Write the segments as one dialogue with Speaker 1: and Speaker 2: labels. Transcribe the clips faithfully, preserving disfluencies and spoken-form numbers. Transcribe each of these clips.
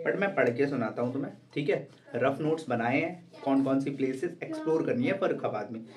Speaker 1: But मैं पढ़ के सुनाता हूँ तुम्हें, ठीक है। रफ नोट्स बनाए हैं, कौन कौन सी प्लेसेस एक्सप्लोर करनी है फर्रुखाबाद में।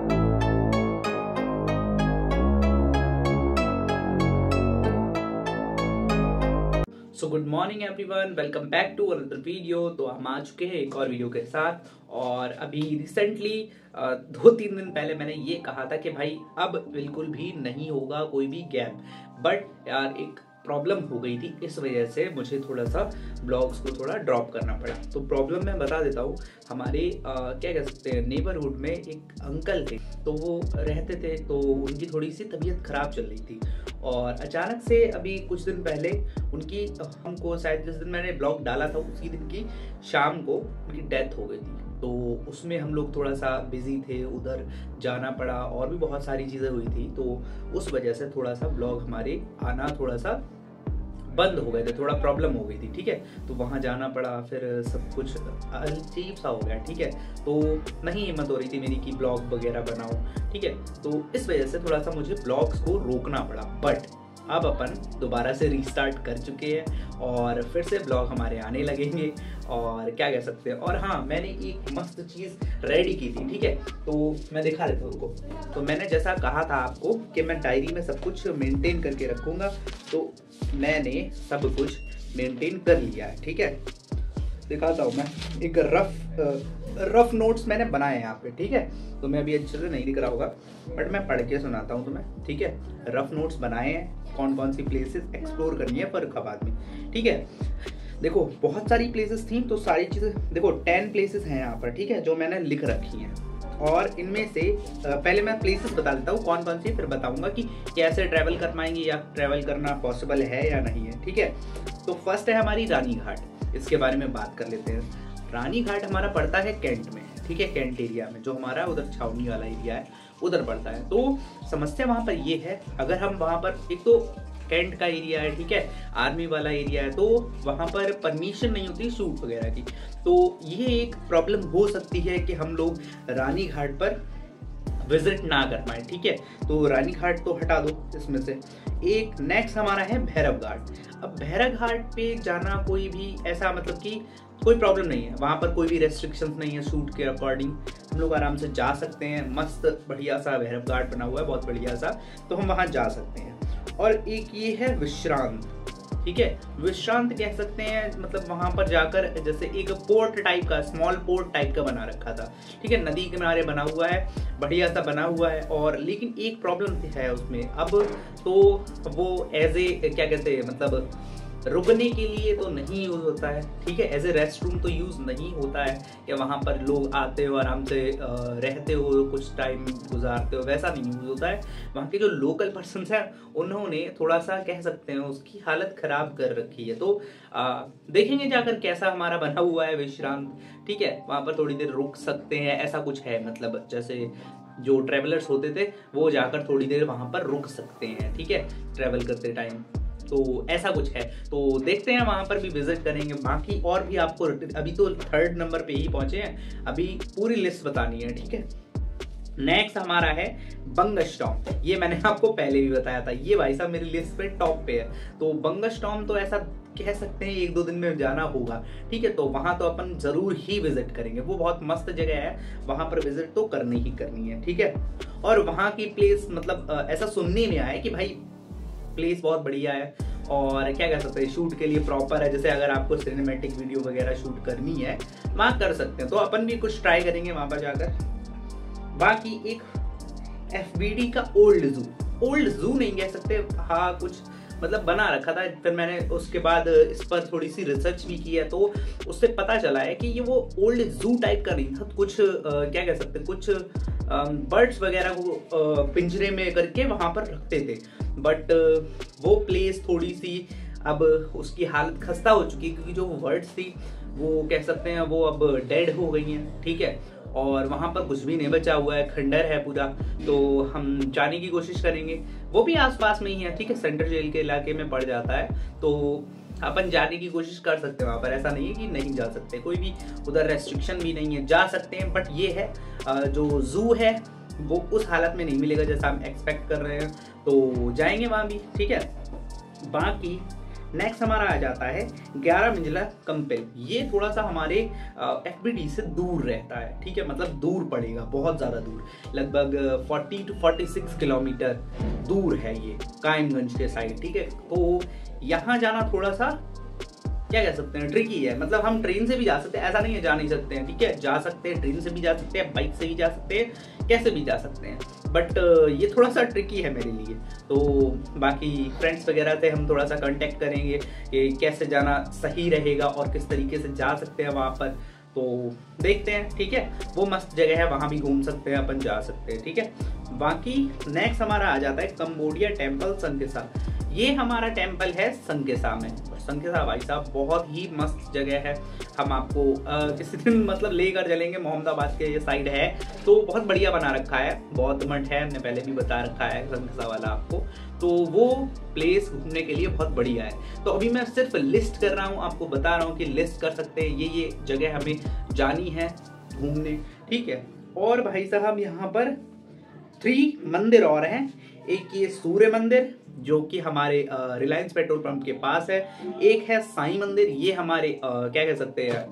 Speaker 1: So good morning everyone, welcome back to another video. तो हम आ चुके हैं एक और वीडियो के साथ। और अभी रिसेंटली दो तीन दिन पहले मैंने ये कहा था कि भाई अब बिल्कुल भी नहीं होगा कोई भी गैप, बट यार एक प्रॉब्लम हो गई थी, इस वजह से मुझे थोड़ा सा ब्लॉग्स को थोड़ा ड्रॉप करना पड़ा। तो प्रॉब्लम मैं बता देता हूँ। हमारे आ, क्या कह सकते हैं, नेबरहुड में एक अंकल थे, तो वो रहते थे, तो उनकी थोड़ी सी तबीयत खराब चल रही थी। और अचानक से अभी कुछ दिन पहले उनकी, हमको शायद जिस दिन मैंने ब्लॉग डाला था उसी दिन की शाम को उनकी डेथ हो गई थी। तो उसमें हम लोग थोड़ा सा बिजी थे, उधर जाना पड़ा और भी बहुत सारी चीज़ें हुई थी। तो उस वजह से थोड़ा सा ब्लॉग हमारे आना थोड़ा सा बंद हो गए थे, थोड़ा प्रॉब्लम हो गई थी, ठीक है। तो वहाँ जाना पड़ा, फिर सब कुछ अजीब सा हो गया, ठीक है। तो नहीं हिम्मत हो रही थी मेरी कि ब्लॉग वगैरह बनाऊँ, ठीक है। तो इस वजह से थोड़ा सा मुझे ब्लॉग्स को रोकना पड़ा। बट अब अपन दोबारा से रीस्टार्ट कर चुके हैं और फिर से ब्लॉग हमारे आने लगेंगे। और क्या कह सकते हैं, और हाँ, मैंने एक मस्त चीज़ रेडी की थी, ठीक है। तो मैं दिखा देता हूँ उनको। तो मैंने जैसा कहा था आपको कि मैं डायरी में सब कुछ मेंटेन करके रखूँगा, तो मैंने सब कुछ मेंटेन कर लिया है, ठीक है। दिखाता हूँ मैं, एक रफ रफ नोट्स मैंने बनाए हैं यहाँ पे, ठीक है। तो मैं अभी अच्छे से नहीं दिख रहा होगा, बट मैं पढ़ के सुनाता हूँ तुम्हें, ठीक है। रफ नोट्स बनाए हैं, कौन कौन सी प्लेसेस एक्सप्लोर करनी है फर्रुखाबाद में, ठीक है। देखो बहुत सारी प्लेसेस थी, तो सारी चीज़ें देखो, टेन प्लेसेस हैं यहाँ पर, ठीक है, जो मैंने लिख रखी हैं। और इनमें से पहले मैं प्लेसेस बता देता हूँ कौन कौन सी, फिर बताऊंगा कि कैसे ट्रैवल कर पाएंगे या ट्रैवल करना पॉसिबल है या नहीं है, ठीक है। तो फर्स्ट है हमारी रानी घाट, इसके बारे में बात कर लेते हैं। रानी घाट हमारा पड़ता है कैंट में, ठीक है, कैंट एरिया में, जो हमारा उधर छावनी वाला एरिया है उधर पड़ता है। तो समस्या वहाँ पर ये है, अगर हम वहाँ पर, एक तो कैंट का एरिया है, ठीक है, आर्मी वाला एरिया है, तो वहाँ पर परमिशन नहीं होती शूट वगैरह की। तो ये एक प्रॉब्लम हो सकती है कि हम लोग रानी घाट पर विजिट ना कर पाए, ठीक है। तो रानी घाट तो हटा दो इसमें से। एक नेक्स्ट हमारा है भैरव घाट। अब भैरव घाट पे जाना कोई भी ऐसा मतलब कि कोई प्रॉब्लम नहीं है, वहाँ पर कोई भी रेस्ट्रिक्शंस नहीं है शूट के अकॉर्डिंग, हम लोग आराम से जा सकते हैं। मस्त बढ़िया सा भैरव घाट बना हुआ है, बहुत बढ़िया सा, तो हम वहाँ जा सकते हैं। और एक ये है विश्रांत, ठीक है, विश्रांत कह सकते हैं, मतलब वहां पर जाकर जैसे एक पोर्ट टाइप का, स्मॉल पोर्ट टाइप का बना रखा था, ठीक है, नदी के किनारे बना हुआ है, बढ़िया सा बना हुआ है। और लेकिन एक प्रॉब्लम है उसमें अब, तो वो एज ए क्या कहते हैं, मतलब रुकने के लिए तो नहीं यूज होता है, ठीक है, एज ए रेस्ट रूम तो यूज नहीं होता है कि वहाँ पर लोग आते हो आराम से रहते हो, कुछ टाइम गुजारते हो, वैसा नहीं यूज होता है। वहाँ के जो लोकल पर्सन हैं उन्होंने थोड़ा सा कह सकते हैं उसकी हालत खराब कर रखी है। तो आ, देखेंगे जाकर कैसा हमारा बना हुआ है विश्रांत, ठीक है, वहाँ पर थोड़ी देर रुक सकते हैं, ऐसा कुछ है, मतलब जैसे जो ट्रेवलर्स होते थे वो जाकर थोड़ी देर वहाँ पर रुक सकते हैं, ठीक है, ट्रेवल करते टाइम, तो ऐसा कुछ है। तो देखते हैं, वहां पर भी विजिट करेंगे। बाकी और भी आपको, अभी तो थर्ड नंबर पे ही पहुंचे हैं, अभी पूरी लिस्ट बतानी है, ठीक है। नेक्स्ट हमारा है बंगस्टॉम। ये मैंने आपको पहले भी बताया था, ये भाई साहब मेरी लिस्ट पे टॉप पे है। तो बंगस्टॉम तो ऐसा कह सकते हैं एक दो दिन में जाना होगा, ठीक है। तो वहां तो अपन जरूर ही विजिट करेंगे, वो बहुत मस्त जगह है, वहां पर विजिट तो करनी ही करनी है, ठीक है। और वहां की प्लेस, मतलब ऐसा सुनने में आया है कि भाई प्लेस बहुत बढ़िया है और क्या कह सकते हैं, शूट के लिए प्रॉपर है। जैसे अगर आपको सिनेमैटिक वीडियो वगैरह शूट करनी है वहाँ कर सकते हैं, तो अपन भी कुछ ट्राई करेंगे वहाँ पर जाकर। बाकी एक एफ बी डी का ओल्ड जू, ओल्ड जू नहीं कह सकते, हाँ कुछ मतलब बना रखा था। फिर मैंने उसके बाद इस पर थोड़ी सी रिसर्च भी की है, तो उससे पता चला है कि ये वो ओल्ड जू टाइप का नहीं था, कुछ आ, क्या कह सकते हैं, कुछ बर्ड्स वगैरह को पिंजरे में करके वहां पर रखते थे। बट वो प्लेस थोड़ी सी अब उसकी हालत खस्ता हो चुकी है, क्योंकि जो बर्ड्स थी वो कह सकते हैं वो अब डेड हो गई हैं, ठीक है। और वहाँ पर कुछ भी नहीं बचा हुआ है, खंडर है पूरा। तो हम जाने की कोशिश करेंगे, वो भी आसपास में ही है, ठीक है, सेंट्रल जेल के इलाके में पड़ जाता है, तो अपन जाने की कोशिश कर सकते हैं वहाँ पर। ऐसा नहीं है कि नहीं जा सकते, कोई भी उधर रेस्ट्रिक्शन भी नहीं है, जा सकते हैं। बट ये है जो जू है वो उस हालत में नहीं मिलेगा जैसा हम एक्सपेक्ट कर रहे हैं, तो जाएंगे वहाँ भी, ठीक है। बाकी नेक्स्ट हमारा आ जाता है ग्यारह मंजिला कंपेल। ये थोड़ा सा हमारे एफबीडी से दूर रहता है, ठीक है, मतलब दूर पड़ेगा, बहुत ज्यादा दूर, लगभग चालीस टू छियालीस किलोमीटर दूर है ये कायमगंज के साइड, ठीक है। तो यहाँ जाना थोड़ा सा क्या कह सकते हैं, ट्रिकी है। मतलब हम ट्रेन से भी जा सकते हैं, ऐसा नहीं है जा नहीं सकते हैं, ठीक है, जा सकते हैं, ट्रेन से भी जा सकते हैं, बाइक से भी जा सकते हैं, कैसे भी जा सकते हैं, बट ये थोड़ा सा ट्रिकी है मेरे लिए। तो बाकी फ्रेंड्स वगैरह से हम थोड़ा सा कांटेक्ट करेंगे कि कैसे जाना सही रहेगा और किस तरीके से जा सकते हैं वहाँ पर, तो देखते हैं, ठीक है। वो मस्त जगह है, वहाँ भी घूम सकते हैं अपन, जा सकते हैं, ठीक है। बाकी नेक्स्ट हमारा आ जाता है कंबोडिया टेम्पल संकेसा। ये हमारा टेम्पल है संकेसा में, और संकेसा भाई साहब बहुत ही मस्त जगह है। हम आपको किसी दिन मतलब लेकर चलेंगे, मोहम्मदाबाद के ये साइड है, तो बहुत बढ़िया बना रखा है, बौद्ध मठ है, हमने पहले भी बता रखा है संकेसा वाला आपको। तो वो प्लेस घूमने के लिए बहुत बढ़िया है। तो अभी मैं सिर्फ लिस्ट कर रहा हूँ, आपको बता रहा हूँ कि लिस्ट कर सकते हैं, ये ये जगह हमें जानी है घूमने, ठीक है। और भाई साहब यहाँ पर थ्री मंदिर और हैं। एक ये सूर्य मंदिर जो कि हमारे रिलायंस पेट्रोल पंप के पास है, एक है साईं मंदिर, ये हमारे आ, क्या कह सकते हैं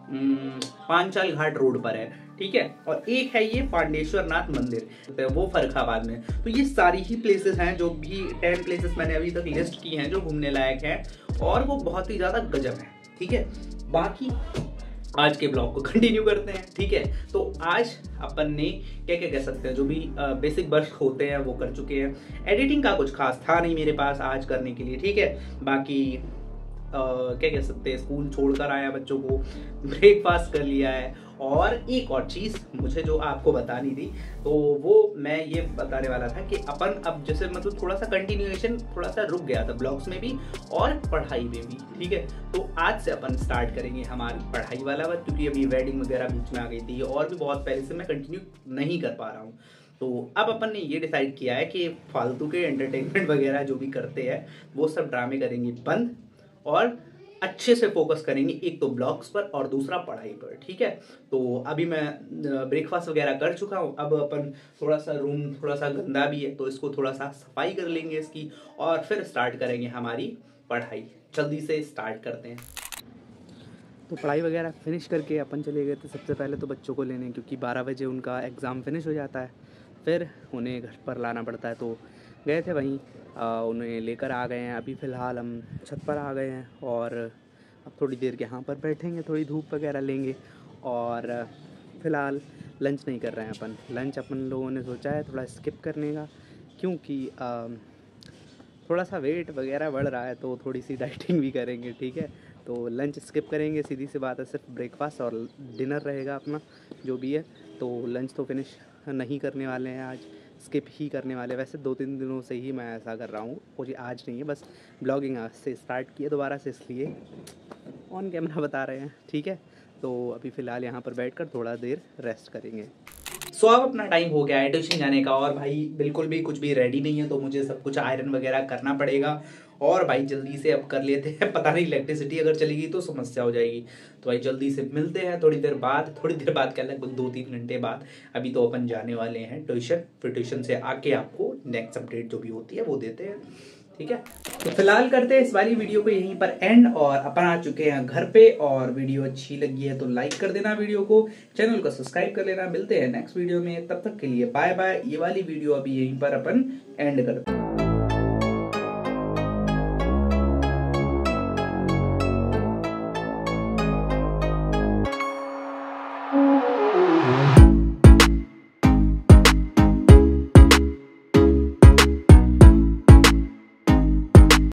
Speaker 1: पांचाल घाट रोड पर है, ठीक है। और एक है ये पांडेश्वर नाथ मंदिर, वो फर्रुखाबाद में। तो ये सारी ही प्लेसेस हैं, जो भी टेन प्लेसेस मैंने अभी तक लिस्ट की हैं जो घूमने लायक हैं, और वो बहुत ही ज्यादा गजब है, ठीक है। बाकी आज के ब्लॉग को कंटिन्यू करते हैं, ठीक है। तो आज अपन ने क्या क्या कह सकते हैं, जो भी बेसिक वर्क होते हैं वो कर चुके हैं। एडिटिंग का कुछ खास था नहीं मेरे पास आज करने के लिए, ठीक है। बाकी आ, क्या कह सकते हैं, स्कूल छोड़कर आया बच्चों को, ब्रेकफास्ट कर लिया है, और एक और चीज़ मुझे जो आपको बतानी थी, तो वो मैं ये बताने वाला था कि अपन अब जैसे मतलब थोड़ा सा कंटिन्यूएशन थोड़ा सा रुक गया था ब्लॉग्स में भी और पढ़ाई में भी, ठीक है। तो आज से अपन स्टार्ट करेंगे हमारी पढ़ाई वाला वर्क, क्योंकि अभी वेडिंग वगैरह बीच में आ गई थी और भी बहुत पहले से मैं कंटिन्यू नहीं कर पा रहा हूँ। तो अब अपन ने ये डिसाइड किया है कि फालतू के एंटरटेनमेंट वगैरह जो भी करते हैं वो सब ड्रामे करेंगे बंद, और अच्छे से फोकस करेंगे, एक तो ब्लॉग्स पर और दूसरा पढ़ाई पर, ठीक है। तो अभी मैं ब्रेकफास्ट वगैरह कर चुका हूँ, अब अपन थोड़ा सा रूम थोड़ा सा गंदा भी है तो इसको थोड़ा सा सफाई कर लेंगे इसकी, और फिर स्टार्ट करेंगे हमारी पढ़ाई। जल्दी से स्टार्ट करते हैं। तो पढ़ाई वगैरह फिनिश करके अपन चले गए थे सबसे पहले तो बच्चों को लेने, क्योंकि बारह बजे उनका एग्ज़ाम फिनिश हो जाता है, फिर उन्हें घर पर लाना पड़ता है। तो गए थे वहीं, आ, उन्हें लेकर आ गए हैं। अभी फ़िलहाल हम छत पर आ गए हैं, और अब थोड़ी देर के यहाँ पर बैठेंगे, थोड़ी धूप वगैरह लेंगे, और फ़िलहाल लंच नहीं कर रहे हैं अपन। लंच अपन लोगों ने सोचा है थोड़ा स्किप करने का, क्योंकि आ, थोड़ा सा वेट वगैरह बढ़ रहा है, तो थोड़ी सी डाइटिंग भी करेंगे, ठीक है। तो लंच स्किप करेंगे, सीधी सी बात है, सिर्फ ब्रेकफास्ट और डिनर रहेगा अपना जो भी है। तो लंच तो फिनिश नहीं करने वाले हैं आज, स्किप ही करने वाले। वैसे दो तीन दिनों से ही मैं ऐसा कर रहा हूँ, मुझे आज नहीं है, बस ब्लॉगिंग आज से स्टार्ट किए दोबारा से, इसलिए ऑन कैमरा बता रहे हैं, ठीक है। तो अभी फ़िलहाल यहाँ पर बैठकर थोड़ा देर रेस्ट करेंगे। सो so, अब अपना टाइम हो गया है ट्यूशन जाने का, और भाई बिल्कुल भी कुछ भी रेडी नहीं है, तो मुझे सब कुछ आयरन वगैरह करना पड़ेगा। और भाई जल्दी से अब कर लेते हैं, पता नहीं इलेक्ट्रिसिटी अगर चलेगी तो समस्या हो जाएगी। तो भाई जल्दी से मिलते हैं थोड़ी देर बाद, थोड़ी देर बाद क्या लगभग दो तीन घंटे बाद। अभी तो अपन जाने वाले हैं ट्यूशन, फिर ट्यूशन से आके आपको नेक्स्ट अपडेट जो भी होती है वो देते हैं, ठीक है। तो फिलहाल करते हैं इस वाली वीडियो को यहीं पर एंड, और अपन आ चुके हैं घर पे। और वीडियो अच्छी लगी है तो लाइक कर देना वीडियो को, चैनल को सब्सक्राइब कर लेना। मिलते हैं नेक्स्ट वीडियो में, तब तक के लिए बाय बाय। ये वाली वीडियो अभी यहीं पर अपन एंड करते हैं।